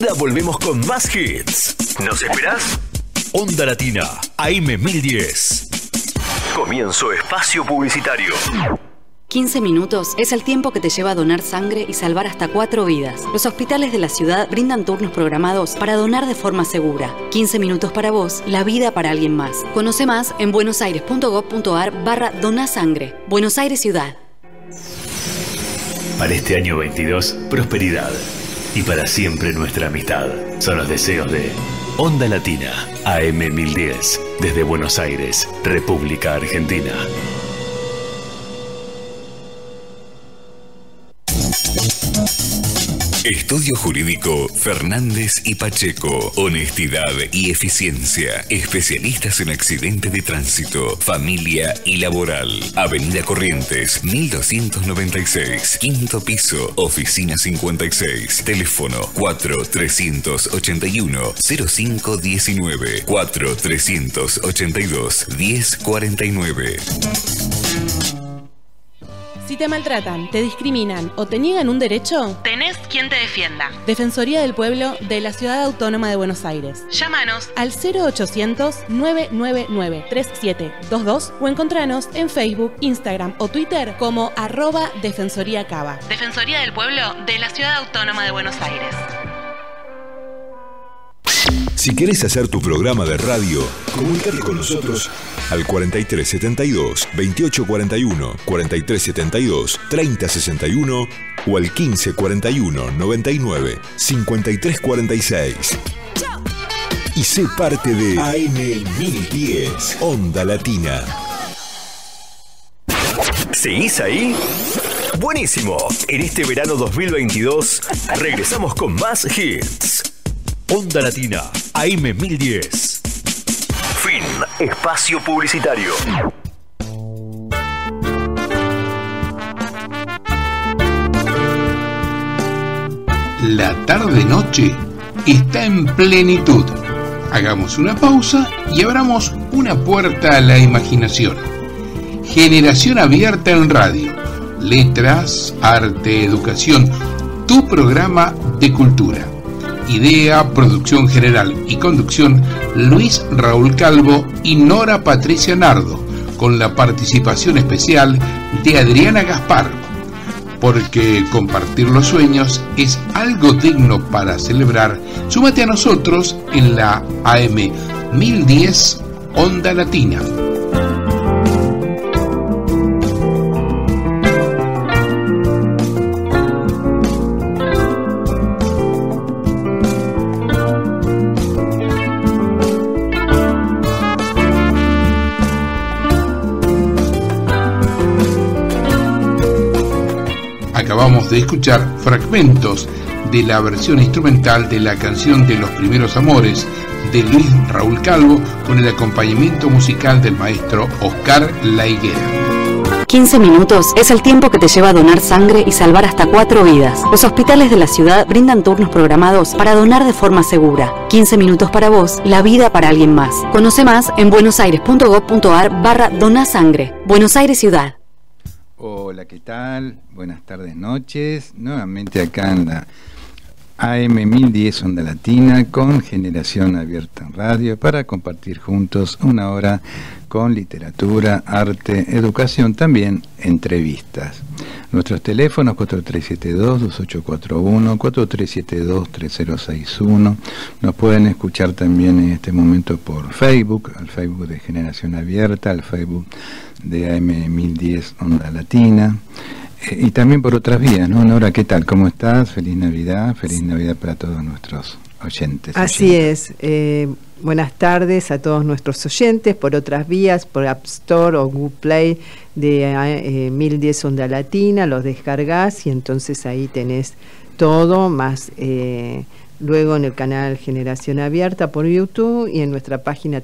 Ya volvemos con más hits. ¿Nos esperás? Onda Latina, AM 1010. Comienzo espacio publicitario. 15 minutos es el tiempo que te lleva a donar sangre y salvar hasta 4 vidas. Los hospitales de la ciudad brindan turnos programados para donar de forma segura. 15 minutos para vos, la vida para alguien más. Conoce más en buenosaires.gov.ar/donasangre. Buenos Aires Ciudad. Para este año 22, prosperidad. Y para siempre nuestra amistad. Son los deseos de Onda Latina, AM 1010. Desde Buenos Aires, República Argentina. Estudio Jurídico Fernández y Pacheco. Honestidad y eficiencia. Especialistas en accidentes de tránsito, familia y laboral. Avenida Corrientes, 1296. Quinto piso, oficina 56. Teléfono 4381-0519. 4382-1049. Si te maltratan, te discriminan o te niegan un derecho, tenés quien te defienda. Defensoría del Pueblo de la Ciudad Autónoma de Buenos Aires. Llámanos al 0800-999-3722 o encontranos en Facebook, Instagram o Twitter como @DefensoríaCava. Defensoría del Pueblo de la Ciudad Autónoma de Buenos Aires. Si querés hacer tu programa de radio, comunicate con nosotros al 4372-2841, 4372-3061 o al 1541-99-5346. Y sé parte de AM 1010, Onda Latina. ¿Seguís ahí? Buenísimo. En este verano 2022 regresamos con más hits. Onda Latina, AM 1010. Fin. Espacio publicitario. La tarde-noche está en plenitud. Hagamos una pausa y abramos una puerta a la imaginación. Generación Abierta en Radio. Letras, arte, educación. Tu programa de cultura. Idea, producción general y conducción, Luis Raúl Calvo y Nora Patricia Nardo, con la participación especial de Adriana Gaspar. Porque compartir los sueños es algo digno para celebrar. Súmate a nosotros en la AM 1010 Onda Latina. Acabamos de escuchar fragmentos de la versión instrumental de la canción de Los Primeros Amores de Luis Raúl Calvo con el acompañamiento musical del maestro Oscar La Higuera. 15 minutos es el tiempo que te lleva a donar sangre y salvar hasta 4 vidas. Los hospitales de la ciudad brindan turnos programados para donar de forma segura. 15 minutos para vos, la vida para alguien más. Conoce más en buenosaires.gov.ar/donasangre. Buenos Aires Ciudad. Hola, ¿qué tal? Buenas tardes, noches. Nuevamente acá en la AM 1010 Onda Latina con Generación Abierta en Radio para compartir juntos una hora con literatura, arte, educación, también entrevistas. Nuestros teléfonos 4372-2841, 4372-3061. Nos pueden escuchar también en este momento por Facebook, al Facebook de Generación Abierta, al Facebook de AM 1010 Onda Latina. Y también por otras vías, ¿no? Nora, ¿qué tal? ¿Cómo estás? Feliz Navidad para todos nuestros oyentes. Así es. Buenas tardes a todos nuestros oyentes por otras vías, por App Store o Google Play de 1010 Onda Latina, los descargas y entonces ahí tenés todo, más luego en el canal Generación Abierta por YouTube y en nuestra página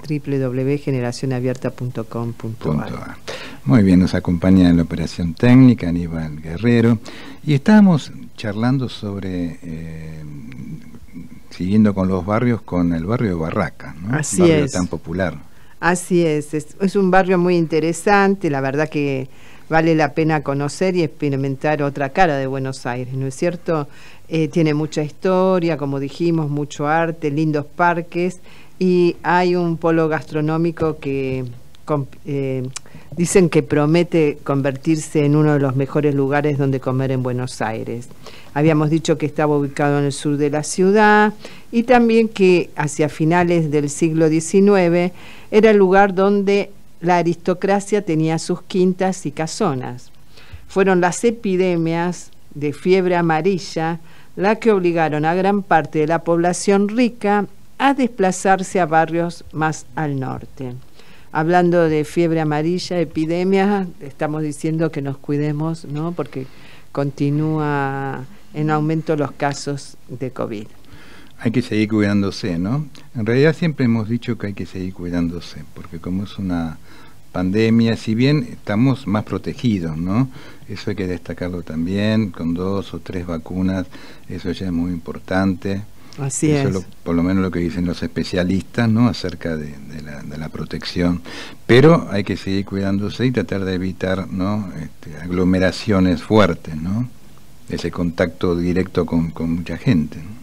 www.generacionabierta.com.ar. Muy bien, nos acompaña en la operación técnica Aníbal Guerrero y estábamos charlando sobre, siguiendo con los barrios, con el barrio de Barracas, ¿no? Así barrio es. tan popular. Así es un barrio muy interesante, la verdad que vale la pena conocer y experimentar otra cara de Buenos Aires, ¿no es cierto? Tiene mucha historia, como dijimos, mucho arte, lindos parques, y hay un polo gastronómico que dicen que promete convertirse en uno de los mejores lugares donde comer en Buenos Aires. Habíamos dicho que estaba ubicado en el sur de la ciudad y también que hacia finales del siglo XIX era el lugar donde la aristocracia tenía sus quintas y casonas. Fueron las epidemias de fiebre amarilla las que obligaron a gran parte de la población rica a desplazarse a barrios más al norte. Hablando de fiebre amarilla, epidemia, estamos diciendo que nos cuidemos, ¿no? Porque continúa en aumento los casos de COVID. Hay que seguir cuidándose, ¿no? En realidad siempre hemos dicho que hay que seguir cuidándose, porque como es una pandemia, si bien estamos más protegidos, ¿no? Eso hay que destacarlo también, con 2 o 3 vacunas, eso ya es muy importante. Así eso es. Por lo menos lo que dicen los especialistas, ¿no? Acerca de la protección. Pero hay que seguir cuidándose y tratar de evitar, ¿no? Aglomeraciones fuertes, ¿no? Ese contacto directo con mucha gente, ¿no?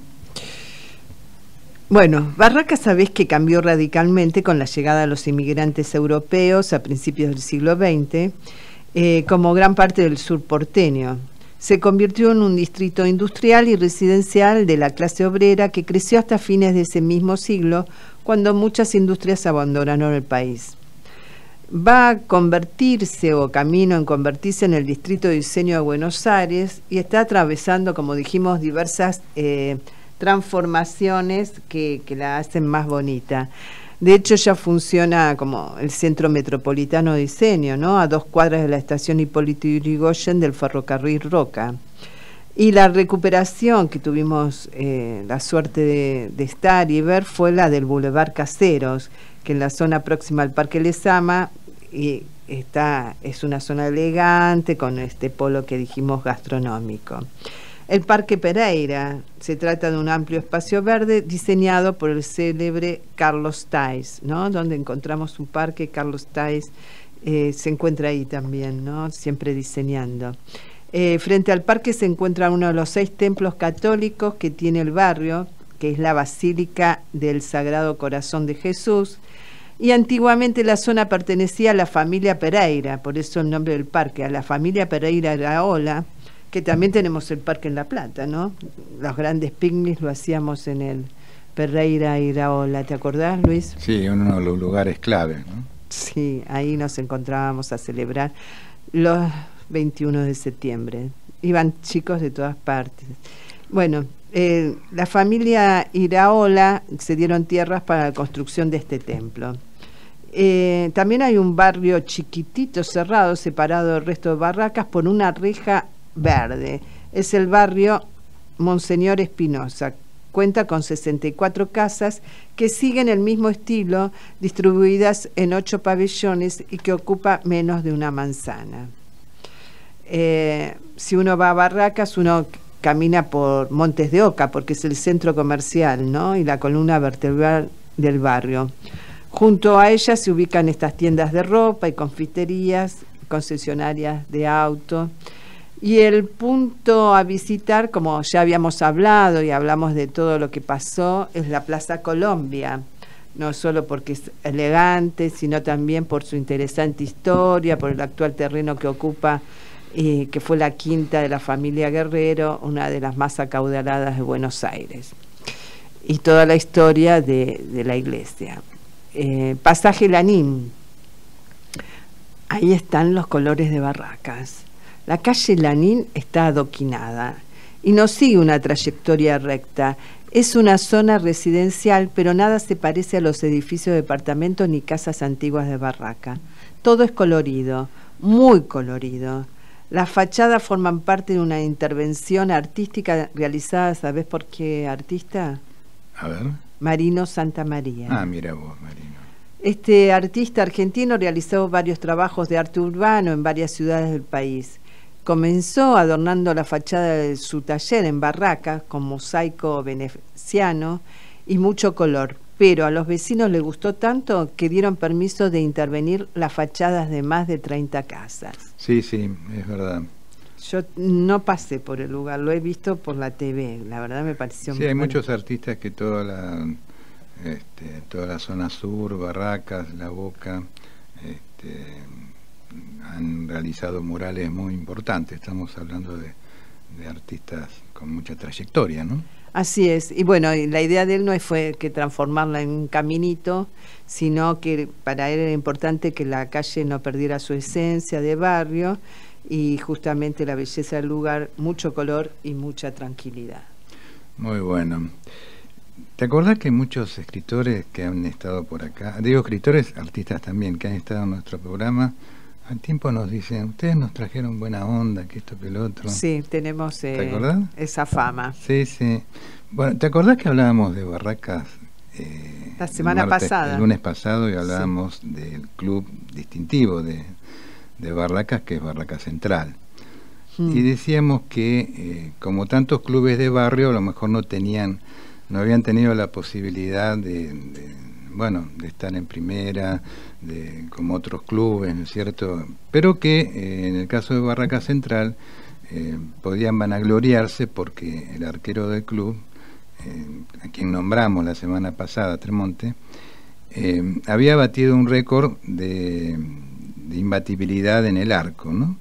Bueno, Barracas sabés que cambió radicalmente con la llegada de los inmigrantes europeos a principios del siglo XX, como gran parte del sur porteño. Se convirtió en un distrito industrial y residencial de la clase obrera que creció hasta fines de ese mismo siglo, cuando muchas industrias abandonaron el país. Va a convertirse o camino en convertirse en el distrito de diseño de Buenos Aires y está atravesando, como dijimos, diversas transformaciones que la hacen más bonita. De hecho, ya funciona como el centro metropolitano de diseño, ¿no? A 2 cuadras de la estación Hipólito Yrigoyen del ferrocarril Roca. Y la recuperación que tuvimos la suerte de estar y ver fue la del Boulevard Caseros, que en la zona próxima al Parque Lezama es una zona elegante con este polo que dijimos gastronómico. El Parque Pereira, se trata de un amplio espacio verde diseñado por el célebre Carlos Thays, ¿no? Donde encontramos un parque, Carlos Thays se encuentra ahí también, ¿no? Siempre diseñando. Frente al parque se encuentra uno de los 6 templos católicos que tiene el barrio, que es la Basílica del Sagrado Corazón de Jesús, y antiguamente la zona pertenecía a la familia Pereira, por eso el nombre del parque, a la familia Pereira Iraola, que también tenemos el parque en La Plata, ¿no? Los grandes picnics lo hacíamos en el Pereira Iraola, ¿te acordás, Luis? Sí, uno de los lugares clave, ¿no? Sí, ahí nos encontrábamos a celebrar los 21 de septiembre. Iban chicos de todas partes. Bueno, la familia Iraola se dieron tierras para la construcción de este templo. También hay un barrio chiquitito, cerrado, separado del resto de Barracas por una reja verde. Es el barrio Monseñor Espinosa. Cuenta con 64 casas que siguen el mismo estilo, distribuidas en 8 pabellones y que ocupa menos de una manzana. Si uno va a Barracas, uno camina por Montes de Oca, porque es el centro comercial, ¿no? Y la columna vertebral del barrio. Junto a ella se ubican estas tiendas de ropa y confiterías, concesionarias de auto. Y el punto a visitar, como ya habíamos hablado y hablamos de todo lo que pasó, es la Plaza Colombia, no solo porque es elegante, sino también por su interesante historia, por el actual terreno que ocupa, que fue la quinta de la familia Guerrero, una de las más acaudaladas de Buenos Aires, y toda la historia de la iglesia. Pasaje Lanín, ahí están los colores de Barracas. La calle Lanín está adoquinada y no sigue una trayectoria recta. Es una zona residencial, pero nada se parece a los edificios de departamentos ni casas antiguas de Barraca. Todo es colorido, muy colorido. Las fachadas forman parte de una intervención artística realizada, ¿sabés por qué artista? A ver. Marino Santamaría. Ah, mira vos, Marino. Este artista argentino realizó varios trabajos de arte urbano en varias ciudades del país. Comenzó adornando la fachada de su taller en Barracas con mosaico veneciano y mucho color, pero a los vecinos les gustó tanto que dieron permiso de intervenir las fachadas de más de 30 casas. Sí, sí, es verdad. Yo no pasé por el lugar, lo he visto por la TV, la verdad me pareció Sí, muy hay bueno. muchos artistas que toda la zona sur, Barracas, La Boca, han realizado murales muy importantes. Estamos hablando de artistas con mucha trayectoria, ¿no? Así es, y bueno, y la idea de él no fue que transformarla en un caminito, sino que para él era importante que la calle no perdiera su esencia de barrio y justamente la belleza del lugar, mucho color y mucha tranquilidad. Muy bueno. ¿Te acordás que muchos escritores que han estado por acá, digo escritores, artistas también, que han estado en nuestro programa, al tiempo nos dicen, ustedes nos trajeron buena onda, que esto, que el otro? Sí, tenemos ¿Te acordás? esa fama. Sí, sí. Bueno, ¿te acordás que hablábamos de Barracas la semana pasada? El lunes pasado, y hablábamos del club distintivo de Barracas, que es Barracas Central. Y decíamos que como tantos clubes de barrio, a lo mejor no habían tenido la posibilidad de estar en primera, como otros clubes, ¿no es cierto? Pero que en el caso de Barracas Central podían vanagloriarse porque el arquero del club, a quien nombramos la semana pasada, Tremonte, había batido un récord de imbatibilidad en el arco, ¿no?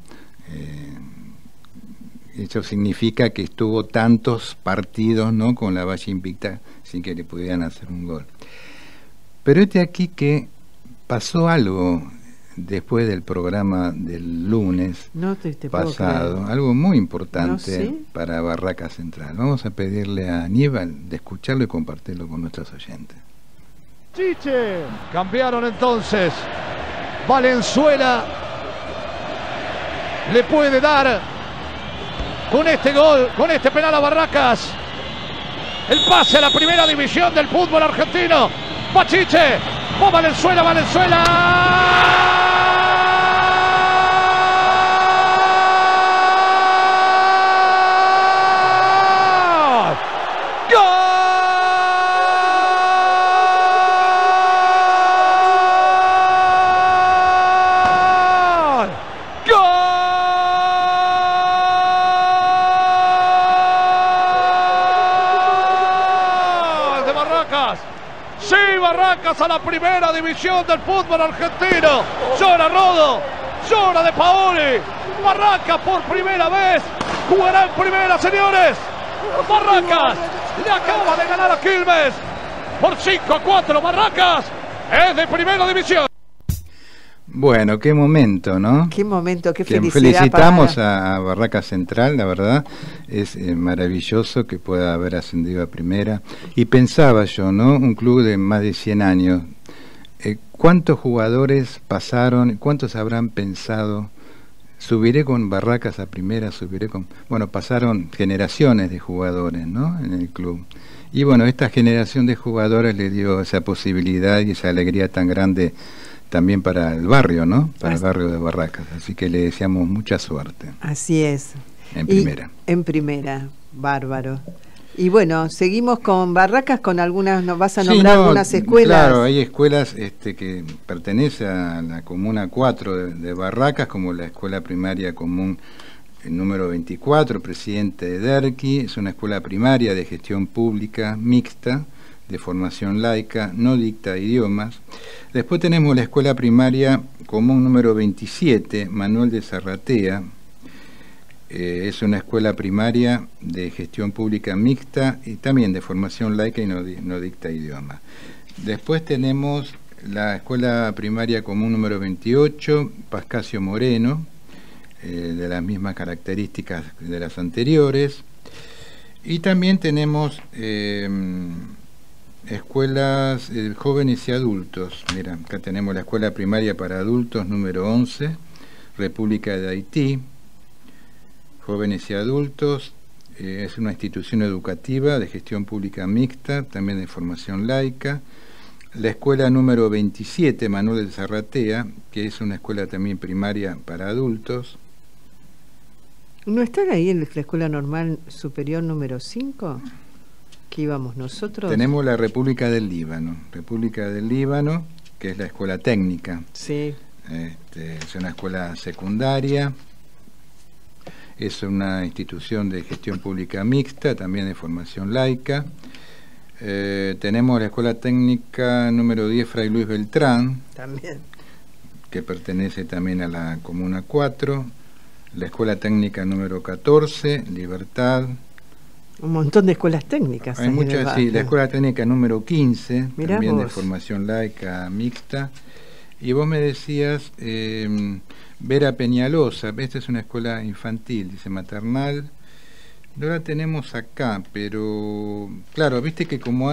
Eso significa que estuvo tantos partidos, ¿no?, con la valla invicta sin que le pudieran hacer un gol. Pero aquí que pasó algo después del programa del lunes pasado, algo muy importante para Barracas Central. Vamos a pedirle a Aníbal de escucharlo y compartirlo con nuestros oyentes. Chiche, cambiaron entonces. Valenzuela le puede dar con este gol, con este penal a Barracas, el pase a la primera división del fútbol argentino. Va Chiche, va Valenzuela, Valenzuela. A la primera división del fútbol argentino. Llora Rodo, llora De Paoli. Barracas por primera vez jugará en primera, señores. Barracas le acaba de ganar a Quilmes por 5-4. Barracas es de primera división. Bueno, qué momento, ¿no? Qué momento, qué felicidad. Felicitamos a Barracas Central, la verdad, es maravilloso que pueda haber ascendido a primera. Y pensaba yo, ¿no? Un club de más de 100 años, ¿cuántos jugadores pasaron, cuántos habrán pensado, subiré con Barracas a primera, subiré con... Bueno, pasaron generaciones de jugadores, ¿no?, en el club. Y bueno, esta generación de jugadores le dio esa posibilidad y esa alegría tan grande también para el barrio, ¿no? Para el barrio de Barracas. Así que le deseamos mucha suerte. Así es. En primera. En primera, bárbaro. Y bueno, seguimos con Barracas, con algunas, nos vas a nombrar algunas escuelas. Claro, hay escuelas que pertenecen a la Comuna 4 de Barracas, como la Escuela Primaria Común número 24, Presidente de Derqui. Es una escuela primaria de gestión pública mixta, de formación laica, no dicta idiomas. Después tenemos la Escuela Primaria Común número 27, Manuel de Zarratea. Es una escuela primaria de gestión pública mixta y también de formación laica y no dicta idiomas. Después tenemos la Escuela Primaria Común número 28, Pascasio Moreno, de las mismas características de las anteriores. Y también tenemos escuelas jóvenes y adultos. Mira, acá tenemos la Escuela Primaria para Adultos número 11, República de Haití. Jóvenes y adultos, es una institución educativa de gestión pública mixta, también de formación laica. La escuela número 27, Manuel de Zarratea, que es una escuela también primaria para adultos. ¿No están ahí en la escuela normal superior número 5? ¿Qué íbamos nosotros? Tenemos la República del Líbano, que es la escuela técnica. Sí. Es una escuela secundaria, es una institución de gestión pública mixta, también de formación laica. Tenemos la escuela técnica número 10 Fray Luis Beltrán, También. que pertenece también a la Comuna 4, la escuela técnica número 14, Libertad. Un montón de escuelas técnicas. Hay muchas, sí, la escuela técnica número 15, Mirá también vos. de formación laica mixta. Y vos me decías, Vera Peñalosa, esta es una escuela infantil, dice maternal. No la tenemos acá, pero claro, viste que como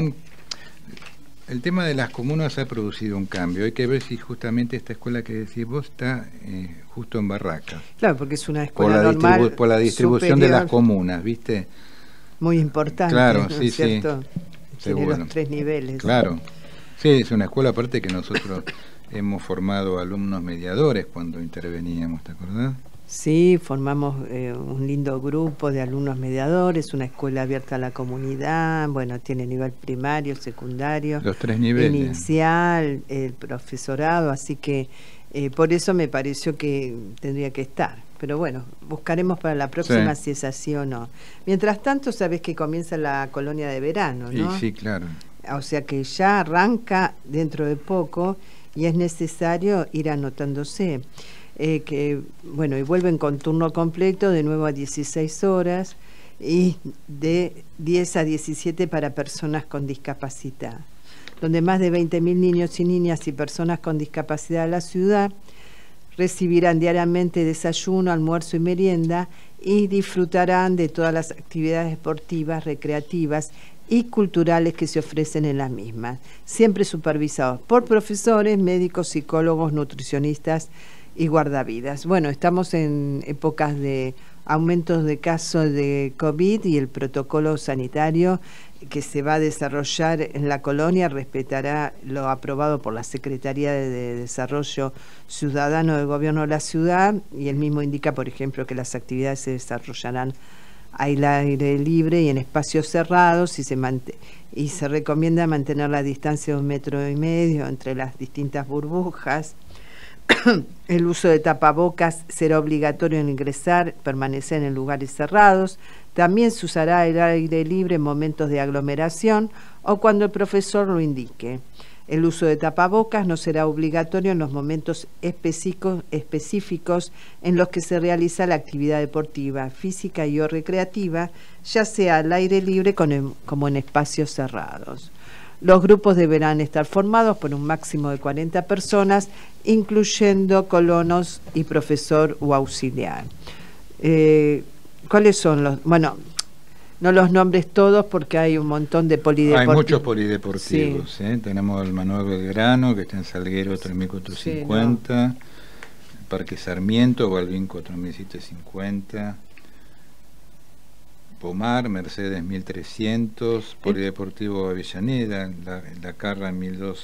el tema de las comunas ha producido un cambio. Hay que ver si justamente esta escuela que decís vos está justo en Barracas. Claro, porque es una escuela normal. Por la distribución superior, de las comunas, ¿viste? Muy importante, Claro, ¿no sí, es cierto? sí. Tiene Seguro. los 3 niveles. Claro. Sí, es una escuela aparte que nosotros hemos formado alumnos mediadores cuando interveníamos, ¿te acordás? Sí, formamos un lindo grupo de alumnos mediadores, una escuela abierta a la comunidad, bueno, tiene nivel primario, secundario, Los 3 niveles. inicial, el profesorado, así que por eso me pareció que tendría que estar. Pero bueno, buscaremos para la próxima si es así o no. Mientras tanto, sabes que comienza la colonia de verano, ¿no? Sí, claro. O sea que ya arranca dentro de poco y es necesario ir anotándose. Bueno, y vuelven con turno completo de nuevo a 16 horas y de 10 a 17 para personas con discapacidad, donde más de 20.000 niños y niñas y personas con discapacidad de la ciudad recibirán diariamente desayuno, almuerzo y merienda y disfrutarán de todas las actividades deportivas, recreativas y culturales que se ofrecen en las mismas, siempre supervisados por profesores, médicos, psicólogos, nutricionistas y guardavidas. Bueno, estamos en épocas de aumentos de casos de COVID y el protocolo sanitario que se va a desarrollar en la colonia respetará lo aprobado por la Secretaría de Desarrollo Ciudadano del Gobierno de la Ciudad, y el mismo indica, por ejemplo, que las actividades se desarrollarán al aire libre y en espacios cerrados y se recomienda mantener la distancia de 1,5 metros entre las distintas burbujas. El uso de tapabocas será obligatorio en ingresar, permanecer en lugares cerrados. También se usará el aire libre en momentos de aglomeración o cuando el profesor lo indique. El uso de tapabocas no será obligatorio en los momentos específicos en los que se realiza la actividad deportiva, física y o recreativa, ya sea al aire libre como en espacios cerrados. Los grupos deberán estar formados por un máximo de 40 personas, incluyendo colonos y profesor o auxiliar. ¿Cuáles son los...? Bueno, no los nombres todos porque hay un montón de polideportivos. Hay muchos polideportivos. Sí. Tenemos el Manuel Belgrano, que está en Salguero 3450, sí, el Parque Sarmiento, Balbín 4750, Pomar, Mercedes 1300, Polideportivo Avellaneda, la Carra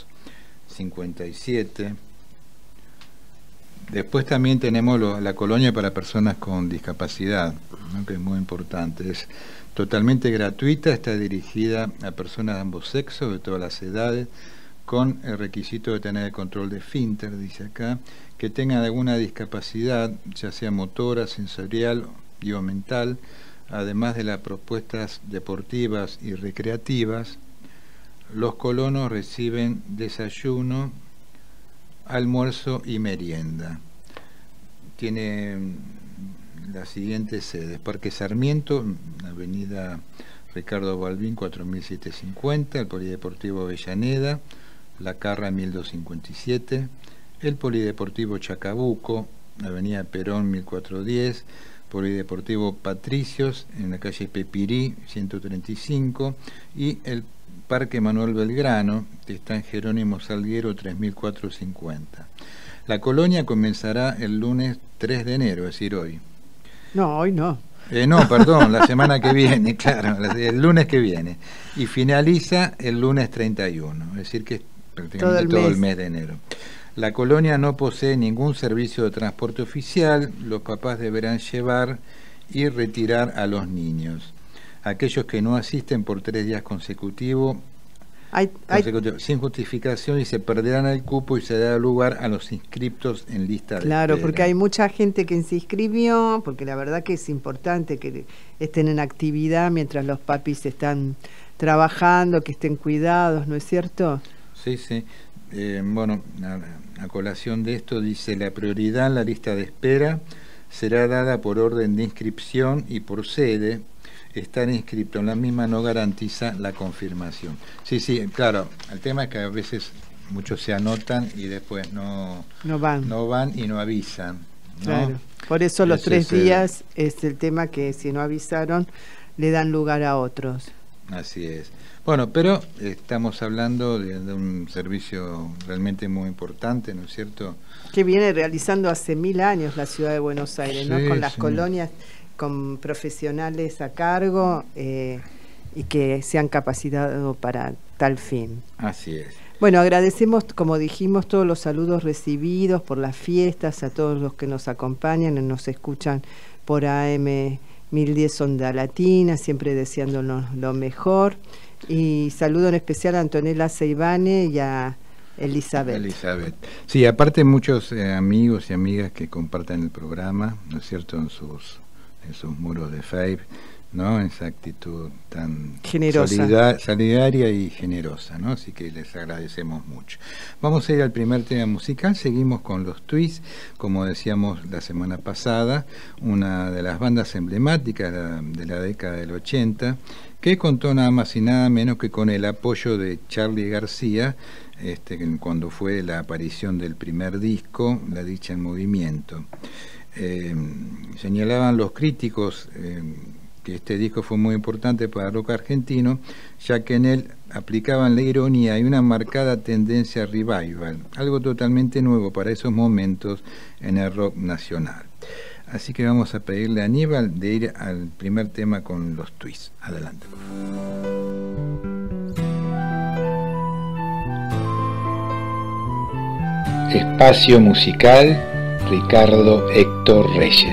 1257. Después también tenemos la colonia para personas con discapacidad, ¿no? Que es muy importante. Es totalmente gratuita, está dirigida a personas de ambos sexos, de todas las edades, con el requisito de tener el control de esfínter, dice acá, que tengan alguna discapacidad, ya sea motora, sensorial o mental, además de las propuestas deportivas y recreativas. Los colonos reciben desayuno, almuerzo y merienda. Tiene las siguientes sedes: Parque Sarmiento, Avenida Ricardo Balbín 4750, el Polideportivo Avellaneda, la Carra 1257, el Polideportivo Chacabuco, Avenida Perón 1410, Polideportivo Patricios en la calle Pepirí 135 y el Parque Manuel Belgrano, que está en Jerónimo Salguero 3450. La colonia comenzará el lunes 3 de enero, es decir, hoy. No, hoy no. No, perdón, la semana que viene, claro, el lunes que viene. Y finaliza el lunes 31, es decir, que es prácticamente todo el mes de enero. La colonia no posee ningún servicio de transporte oficial, los papás deberán llevar y retirar a los niños. aquellos que no asisten por 3 días consecutivos sin justificación y se perderán el cupo y se dará lugar a los inscriptos en lista de Claro, espera. porque hay mucha gente que se inscribió, porque la verdad que es importante que estén en actividad mientras los papis están trabajando, que estén cuidados, ¿no es cierto? Sí, sí. Bueno, a colación de esto dice: la prioridad en la lista de espera será dada por orden de inscripción y por sede. Estar inscrito en la misma no garantiza la confirmación. Sí, sí, claro. El tema es que a veces muchos se anotan y después no van y no avisan, ¿no? Claro. Por eso los 3 días es el tema, que si no avisaron le dan lugar a otros. Así es. Bueno, pero estamos hablando de un servicio realmente muy importante, ¿no es cierto? Que viene realizando hace 1000 años la ciudad de Buenos Aires, Sí, ¿no? Con las sí. colonias, con profesionales a cargo y que se han capacitado para tal fin. Así es. Bueno, agradecemos, como dijimos, todos los saludos recibidos por las fiestas, a todos los que nos acompañan y nos escuchan por AM 1010 Onda Latina, siempre deseándonos lo mejor. Y saludo en especial a Antonella Seibane y a Elizabeth. Sí, aparte muchos amigos y amigas que comparten el programa, ¿no es cierto?, en sus muros de Facebook, ¿no? Esa actitud tan generosa, solidaria y generosa, ¿no? Así que les agradecemos mucho. Vamos a ir al primer tema musical. Seguimos con los Twists, como decíamos la semana pasada, una de las bandas emblemáticas de la década del 80, que contó nada más y nada menos que con el apoyo de Charly García, cuando fue la aparición del primer disco, La Dicha en Movimiento. Señalaban los críticos que este disco fue muy importante para el rock argentino, ya que en él aplicaban la ironía y una marcada tendencia revival, algo totalmente nuevo para esos momentos en el rock nacional. Así que vamos a pedirle a Aníbal de ir al primer tema con los Twists. Adelante. Espacio musical, Ricardo Héctor Reyes.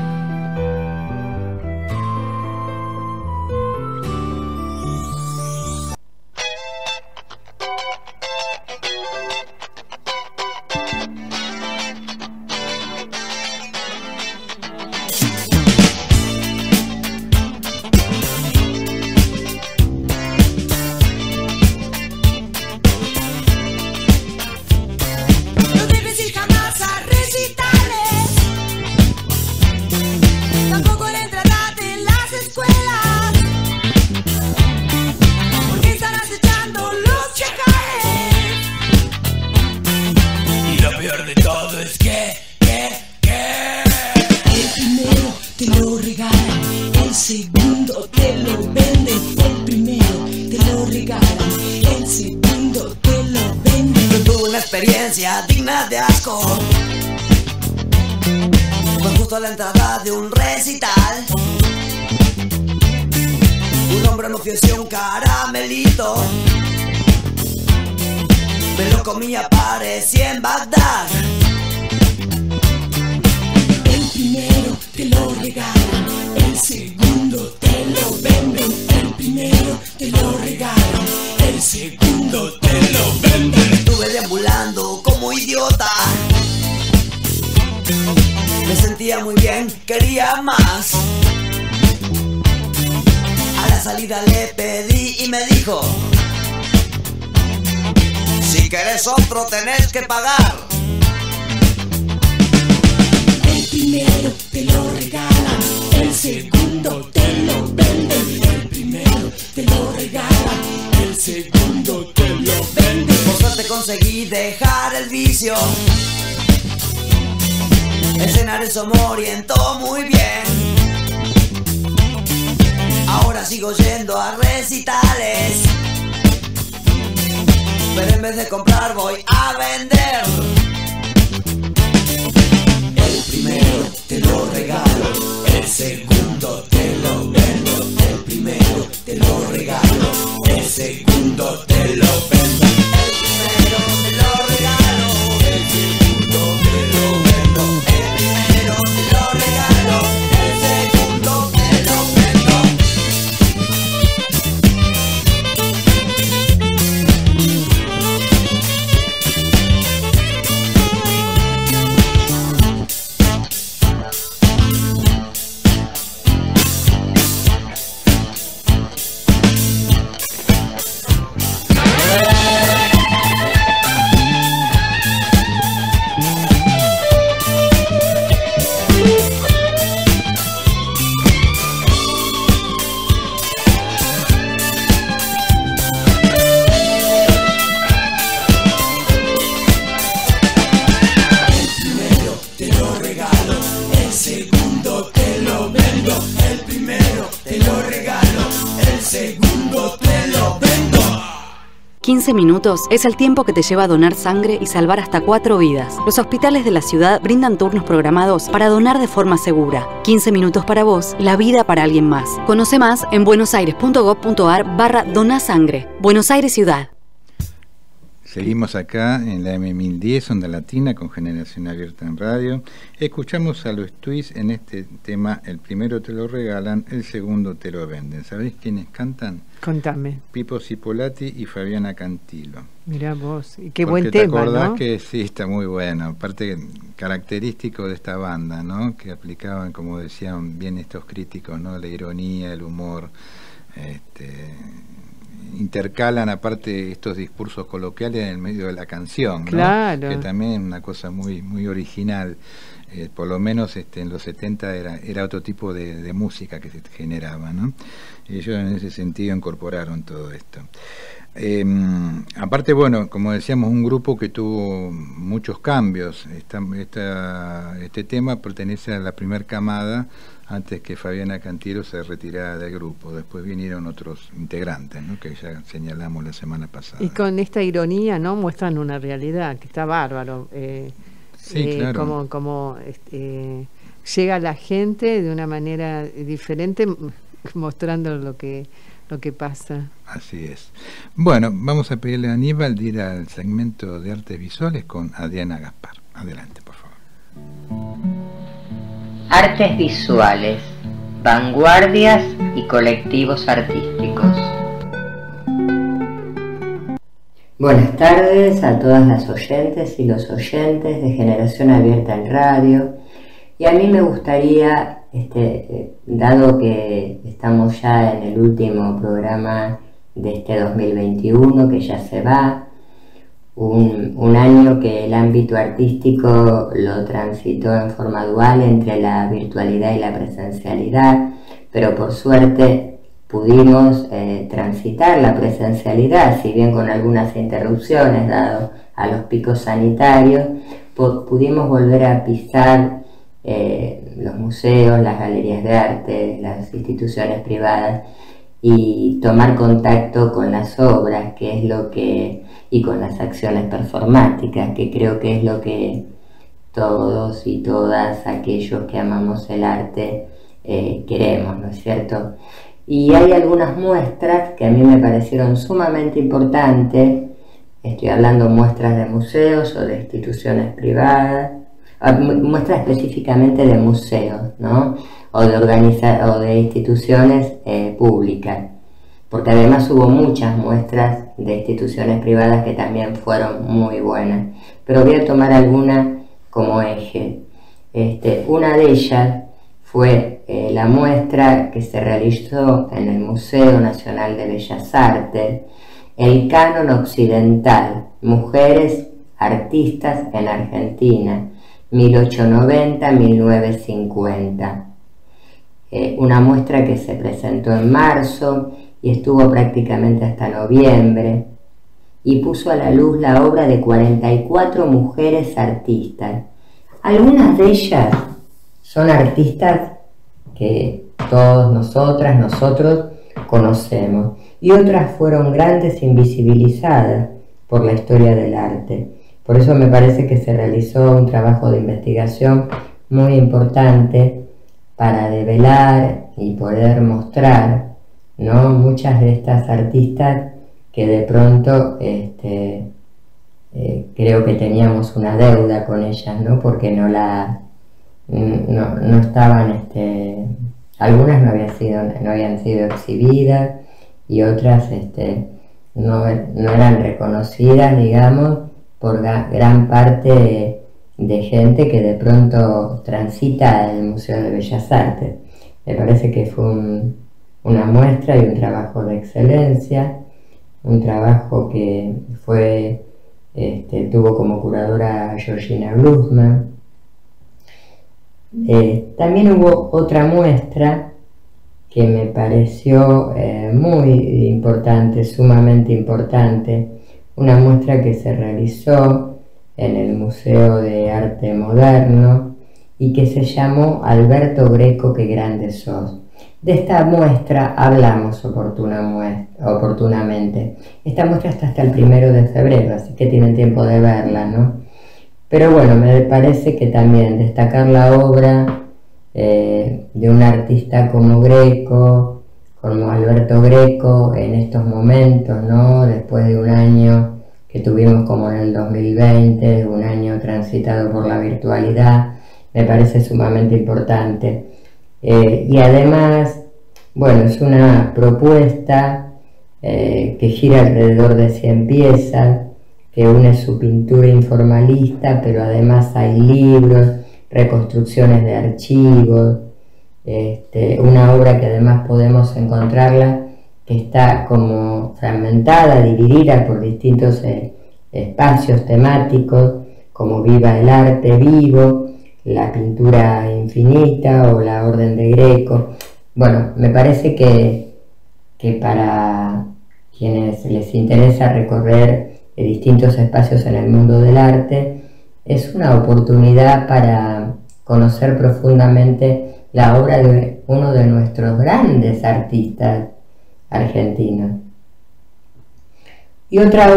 Eso me orientó muy bien. Ahora sigo yendo a recitales, pero en vez de comprar voy a vender. El primero te lo regalo, el segundo te lo vendo. El primero te lo regalo, el segundo te lo vendo. El primero te lo regalo, el segundo te lo vendo. El primero te lo regalo, el segundo te lo vendo. segundo te lo vendo. 15 minutos es el tiempo que te lleva a donar sangre y salvar hasta 4 vidas. Los hospitales de la ciudad brindan turnos programados para donar de forma segura. 15 minutos para vos, la vida para alguien más. Conoce más en buenosaires.gov.ar/donasangre. Buenos Aires Ciudad. Seguimos acá en la M1010, Onda Latina, con Generación Abierta en Radio. Escuchamos a los Twist en este tema: el primero te lo regalan, el segundo te lo venden. ¿Sabés quiénes cantan? Contame. Pipo Cipollati y Fabiana Cantilo. Mirá vos, y qué Porque buen tema, te acordás, ¿no? que sí, está muy bueno. Aparte, característico de esta banda, ¿no? Que aplicaban, como decían bien estos críticos, ¿no? La ironía, el humor, intercalan aparte estos discursos coloquiales en el medio de la canción, ¿no? Claro. Que también es una cosa muy muy original. Por lo menos en los 70 era otro tipo de música que se generaba, ¿no? Ellos en ese sentido incorporaron todo esto. Aparte, bueno, como decíamos, un grupo que tuvo muchos cambios. Este tema pertenece a la primer camada, antes que Fabiana Cantilo se retirara del grupo. Después vinieron otros integrantes, ¿no? Que ya señalamos la semana pasada. Y con esta ironía, ¿no? Muestran una realidad que está bárbaro. Sí, claro. Como llega la gente de una manera diferente, mostrando lo que pasa. Así es. Bueno, vamos a pedirle a Aníbal de ir al segmento de artes visuales con Adriana Gaspar. Adelante, por favor. Artes visuales, vanguardias y colectivos artísticos. Buenas tardes a todas las oyentes y los oyentes de Generación Abierta en Radio. Y a mí me gustaría, dado que estamos ya en el último programa de este 2021, que ya se va, un año que el ámbito artístico lo transitó en forma dual entre la virtualidad y la presencialidad, pero por suerte pudimos transitar la presencialidad, si bien con algunas interrupciones dado a los picos sanitarios, pudimos volver a pisar los museos, las galerías de arte, las instituciones privadas y tomar contacto con las obras, que es lo que, y con las acciones performáticas, que creo que es lo que todos y todas aquellos que amamos el arte queremos, ¿no es cierto? Y hay algunas muestras que a mí me parecieron sumamente importantes. Estoy hablando muestras de museos o de instituciones privadas, muestras específicamente de museos, ¿no? O de instituciones públicas, porque además hubo muchas muestras de instituciones privadas que también fueron muy buenas, pero voy a tomar alguna como eje. Una de ellas fue la muestra que se realizó en el Museo Nacional de Bellas Artes, El Canon Occidental, Mujeres Artistas en Argentina, 1890-1950. Una muestra que se presentó en marzo y estuvo prácticamente hasta noviembre, y puso a la luz la obra de 44 mujeres artistas. Algunas de ellas son artistas que todos nosotros conocemos, y otras fueron grandes invisibilizadas por la historia del arte. Por eso me parece que se realizó un trabajo de investigación muy importante para develar y poder mostrar, ¿no?, muchas de estas artistas que de pronto creo que teníamos una deuda con ellas, ¿no?, porque no estaban, algunas no habían sido exhibidas, y otras no eran reconocidas, digamos, por gran parte de gente que de pronto transita el Museo de Bellas Artes. Me parece que fue una muestra y un trabajo de excelencia, un trabajo que tuvo como curadora a Georgina Glusman. También hubo otra muestra que me pareció muy importante, sumamente importante, una muestra que se realizó en el Museo de Arte Moderno y que se llamó Alberto Greco, qué grande sos. De esta muestra hablamos oportunamente. Esta muestra está hasta el 1 de febrero, así que tienen tiempo de verla, ¿no? Pero bueno, me parece que también destacar la obra de un artista como Greco, como Alberto Greco, en estos momentos, ¿no? Después de un año que tuvimos como en el 2020, un año transitado por la virtualidad, me parece sumamente importante. Y además, bueno, es una propuesta que gira alrededor de 100 piezas, que une su pintura informalista, pero además hay libros, reconstrucciones de archivos, una obra que además podemos encontrarla que está como fragmentada, dividida por distintos espacios temáticos, como Viva el Arte Vivo, la Pintura Infinita o la Orden de Greco. Bueno, me parece que para quienes les interesa recorrer distintos espacios en el mundo del arte, es una oportunidad para conocer profundamente la obra de uno de nuestros grandes artistas argentinos. Y otra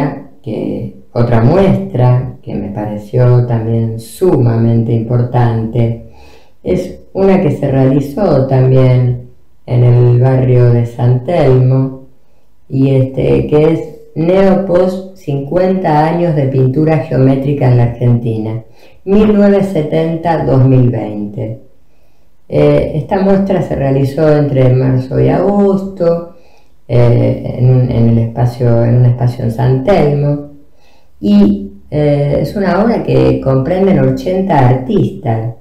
muestra que me pareció también sumamente importante, es una que se realizó también en el barrio de San Telmo, y que es Neopost 50 años de pintura geométrica en la Argentina, 1970-2020. Esta muestra se realizó entre marzo y agosto en un espacio en San Telmo, y es una obra que comprenden 80 artistas,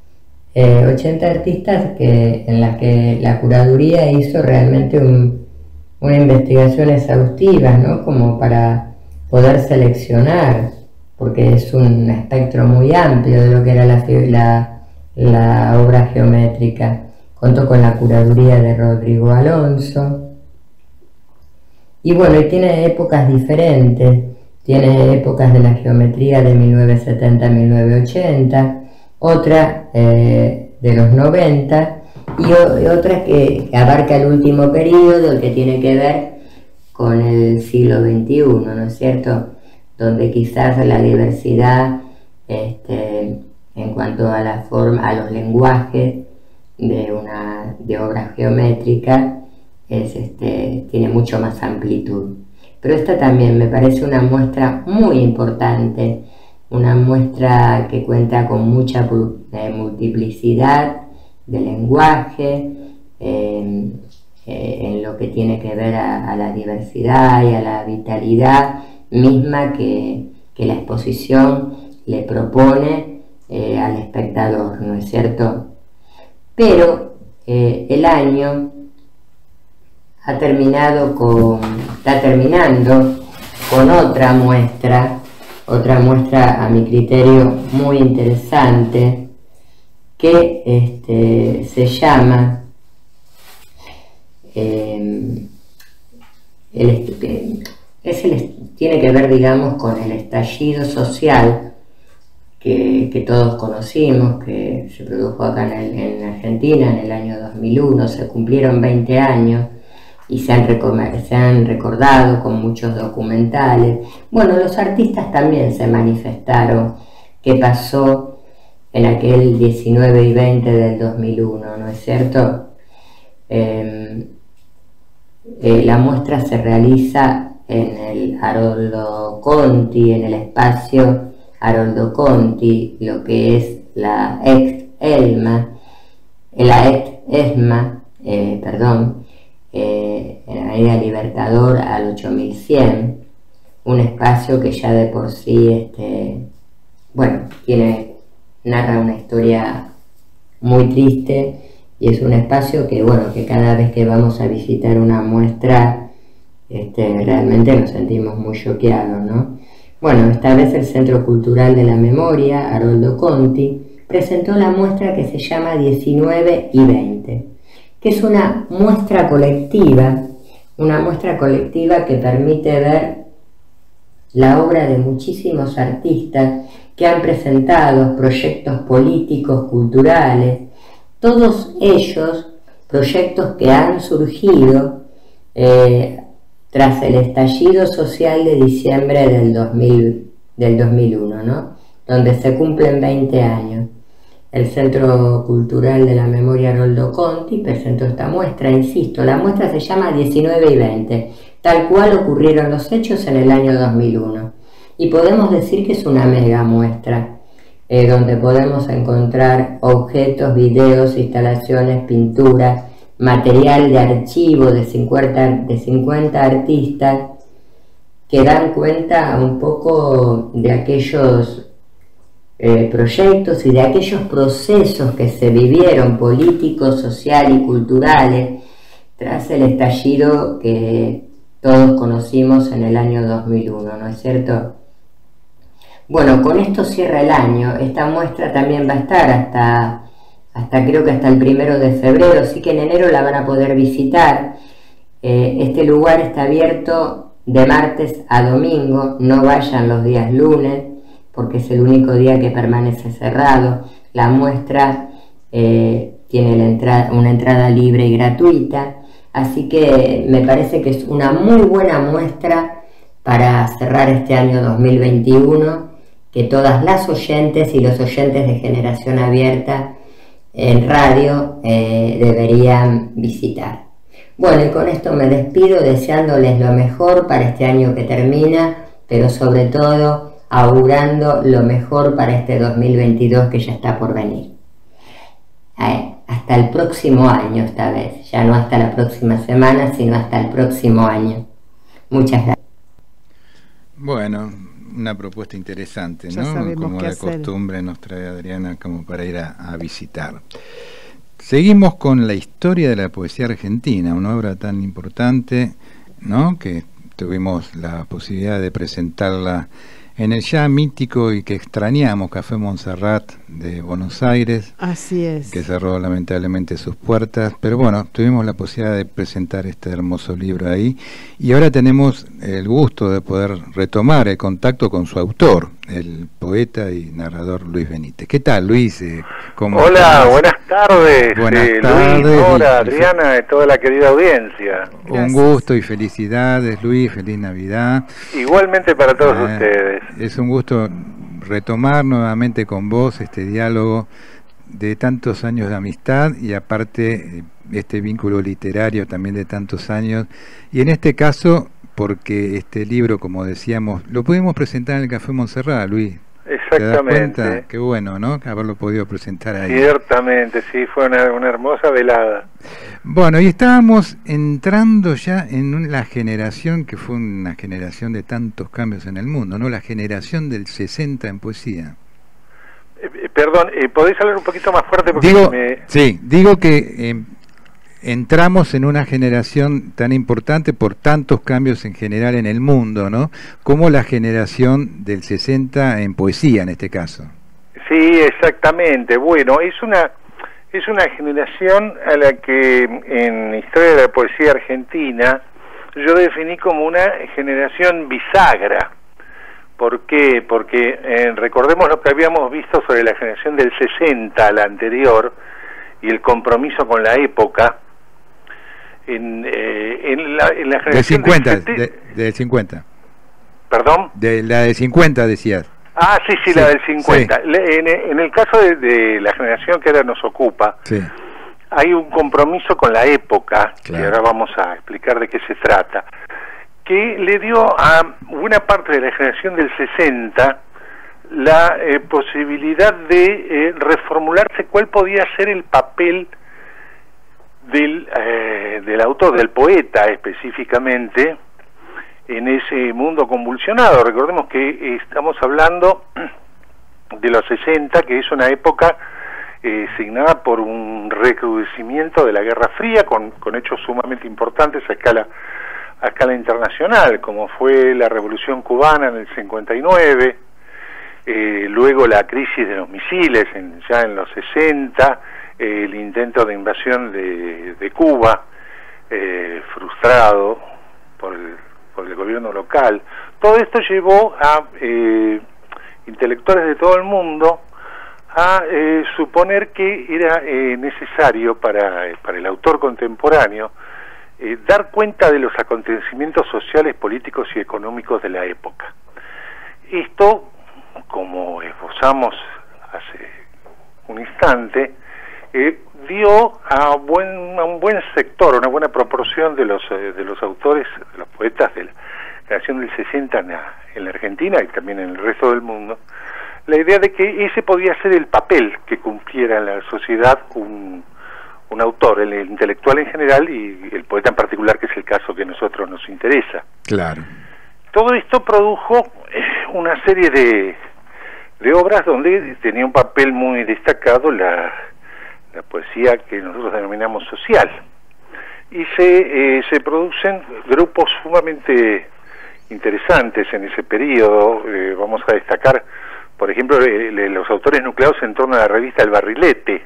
en la que la curaduría hizo realmente una investigación exhaustiva, ¿no? Como para poder seleccionar, porque es un espectro muy amplio de lo que era la obra geométrica. Contó con la curaduría de Rodrigo Alonso. Y bueno, y tiene épocas diferentes. Tiene épocas de la geometría de 1970 a 1980, otra de los 90, y otra que abarca el último periodo, que tiene que ver con el siglo XXI, ¿no es cierto? Donde quizás la diversidad en cuanto a la forma, a los lenguajes de obra geométrica tiene mucho más amplitud. Pero esta también me parece una muestra muy importante, una muestra que cuenta con mucha multiplicidad de lenguaje, en lo que tiene que ver a la diversidad y a la vitalidad misma que la exposición le propone al espectador, ¿no es cierto? Pero el año está terminando con otra muestra a mi criterio muy interesante, que se llama tiene que ver, digamos, con el estallido social que todos conocimos, que se produjo acá en Argentina en el año 2001, se cumplieron 20 años y se han recordado con muchos documentales. Bueno, los artistas también se manifestaron qué pasó en aquel 19 y 20 del 2001, ¿no es cierto? La muestra se realiza en el Haroldo Conti, en el espacio Haroldo Conti, lo que es la ex ESMA, en la Avenida Libertador al 8100, un espacio que ya de por sí, narra una historia muy triste, y es un espacio que, bueno, que cada vez que vamos a visitar una muestra realmente nos sentimos muy choqueados, ¿no? Bueno, esta vez el Centro Cultural de la Memoria, Haroldo Conti, presentó la muestra que se llama 19 y 20, que es una muestra colectiva que permite ver la obra de muchísimos artistas que han presentado proyectos políticos, culturales, todos ellos proyectos que han surgido tras el estallido social de diciembre del 2001, ¿no? Donde se cumplen 20 años. El Centro Cultural de la Memoria Haroldo Conti presentó esta muestra, insisto, la muestra se llama 19 y 20, tal cual ocurrieron los hechos en el año 2001. Y podemos decir que es una mega muestra, donde podemos encontrar objetos, videos, instalaciones, pinturas, material de archivo de 50 artistas que dan cuenta un poco de aquellos proyectos y de aquellos procesos que se vivieron políticos, sociales y culturales tras el estallido que todos conocimos en el año 2001, ¿no es cierto? Bueno, con esto cierra el año. Esta muestra también va a estar hasta creo que hasta el 1 de febrero, así que en enero la van a poder visitar. Este lugar está abierto de martes a domingo, no vayan los días lunes, porque es el único día que permanece cerrado. La muestra tiene una entrada libre y gratuita, así que me parece que es una muy buena muestra para cerrar este año 2021, que todas las oyentes y los oyentes de Generación Abierta en radio deberían visitar. Bueno, y con esto me despido deseándoles lo mejor para este año que termina, pero sobre todo augurando lo mejor para este 2022 que ya está por venir. Hasta el próximo año esta vez, ya no hasta la próxima semana, sino hasta el próximo año. Muchas gracias. Bueno, una propuesta interesante, ¿no? Como de costumbre nos trae Adriana como para ir a visitar. Seguimos con la historia de la poesía argentina, una obra tan importante, ¿no? Que tuvimos la posibilidad de presentarla en el ya mítico y que extrañamos Café Montserrat de Buenos Aires. Así es. Que cerró lamentablemente sus puertas, pero bueno, tuvimos la posibilidad de presentar este hermoso libro ahí y ahora tenemos el gusto de poder retomar el contacto con su autor, el poeta y narrador Luis Benítez. ¿Qué tal, Luis? Hola, estás? Buenas tardes. Buenas tardes. Luis, Hola, Adriana, y toda la querida audiencia. Un gusto y felicidades, Luis, feliz Navidad. Igualmente para todos ustedes. Es un gusto retomar nuevamente con vos este diálogo de tantos años de amistad y aparte este vínculo literario también de tantos años. Y en este caso, porque este libro, como decíamos, lo pudimos presentar en el Café Montserrat, Luis. Exactamente. Qué bueno, ¿no? Haberlo podido presentar ahí. Ciertamente, sí, fue una hermosa velada. Bueno, y estábamos entrando ya en la generación que fue una generación de tantos cambios en el mundo, ¿no? La generación del 60 en poesía. Perdón, ¿podéis hablar un poquito más fuerte? Porque digo que entramos en una generación tan importante por tantos cambios en general en el mundo, ¿no? Como la generación del 60 en poesía, en este caso. Sí, exactamente. Bueno, es una generación a la que en Historia de la Poesía Argentina yo definí como una generación bisagra. ¿Por qué? Porque recordemos lo que habíamos visto sobre la generación del 60, la anterior, y el compromiso con la época. En la generación del 50. ¿Perdón? De la de 50 decías. Ah, sí, la del 50. Sí. En el caso de la generación que ahora nos ocupa, hay un compromiso con la época, que ahora vamos a explicar de qué se trata, que le dio a buena parte de la generación del 60 la posibilidad de reformularse cuál podía ser el papel del autor, del poeta específicamente, en ese mundo convulsionado. Recordemos que estamos hablando de los 60, que es una época signada por un recrudecimiento de la Guerra Fría, con hechos sumamente importantes a escala a escala internacional, como fue la Revolución Cubana en el 59, luego la crisis de los misiles ya en los 60, el intento de invasión de Cuba, frustrado por el gobierno local. Todo esto llevó a intelectuales de todo el mundo a suponer que era necesario para el autor contemporáneo dar cuenta de los acontecimientos sociales, políticos y económicos de la época. Esto, como esbozamos hace un instante, dio a un buen sector, una buena proporción de los autores, de los poetas de la generación del 60 en la Argentina y también en el resto del mundo, la idea de que ese podía ser el papel que cumpliera en la sociedad un autor, el intelectual en general y el poeta en particular, que es el caso que a nosotros nos interesa. Claro. Todo esto produjo una serie de obras donde tenía un papel muy destacado la poesía que nosotros denominamos social. Y se producen grupos sumamente interesantes en ese periodo. Vamos a destacar, por ejemplo, los autores nucleados en torno a la revista El Barrilete,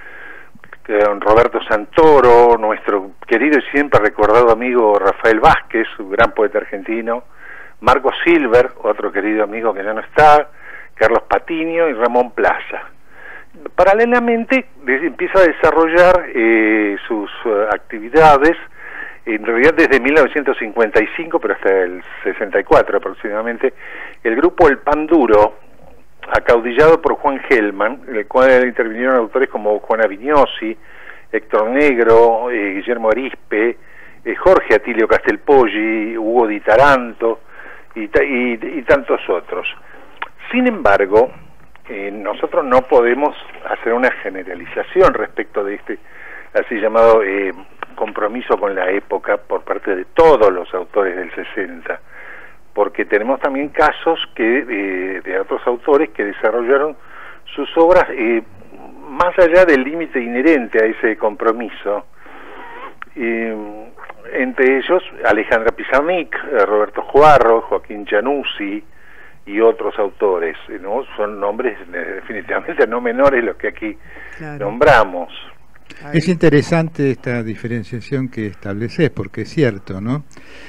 Roberto Santoro, nuestro querido y siempre recordado amigo Rafael Vázquez, un gran poeta argentino, Marco Silver, otro querido amigo que ya no está, Carlos Patiño y Ramón Plaza. Paralelamente empieza a desarrollar sus actividades, en realidad desde 1955, pero hasta el 64 aproximadamente, el grupo El Pan Duro, acaudillado por Juan Gelman, en el cual intervinieron autores como Juana Vignosi, Héctor Negro, Guillermo Arispe, Jorge Atilio Castelpoggi, Hugo Di Taranto y tantos otros. Sin embargo, nosotros no podemos hacer una generalización respecto de este así llamado compromiso con la época por parte de todos los autores del 60, porque tenemos también casos de otros autores que desarrollaron sus obras más allá del límite inherente a ese compromiso. Entre ellos Alejandra Pizarnik, Roberto Juarro, Joaquín Januzzi y otros autores, ¿no? Son nombres definitivamente no menores los que aquí nombramos. Es interesante esta diferenciación que estableces, porque es cierto, ¿no?